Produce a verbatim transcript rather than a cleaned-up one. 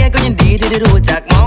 ก็ยินดีที่ได้รู้จักหมอ